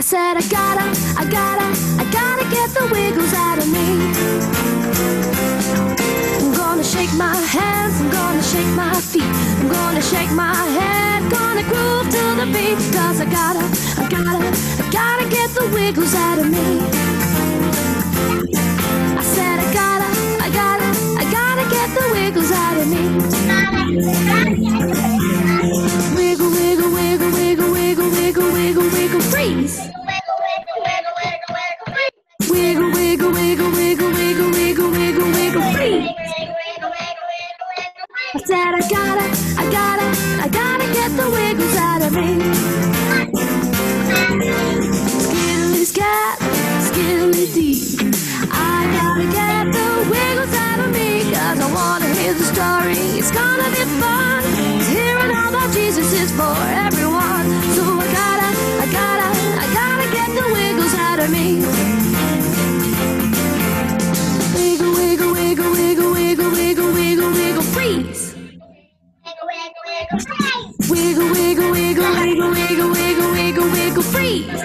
said I gotta get the wiggles out of me. I'm gonna shake my hands, I'm gonna shake my feet, I'm gonna shake my head, gonna groove to the beat. Cause I gotta get the wiggles out of me. I said I gotta get the wiggles out of me. Wiggle, wiggle, wiggle, wiggle, wiggle, wiggle, wiggle, wiggle, freeze. Wiggle, wiggle, wiggle, wiggle, wiggle, wiggle, wiggle, wiggle, freeze. I said I gotta get the wiggles out of me. Skiddly scat, skiddly dee. I gotta get the wiggles out of me. Cause I wanna hear the story, it's gonna be fun. Hearing all about Jesus is for everyone. So I gotta get the wiggles out of me. Wiggle, wiggle, wiggle, wiggle, wiggle, wiggle, wiggle, wiggle, freeze. Wiggle, wiggle, wiggle, wiggle, wiggle, wiggle, wiggle, wiggle, freeze.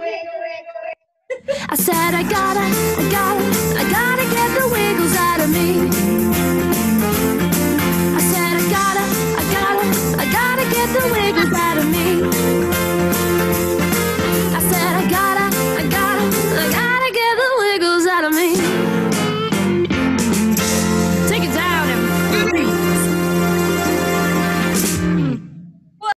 I said I gotta get the wiggles out of me. I said I gotta get the wiggles out of me.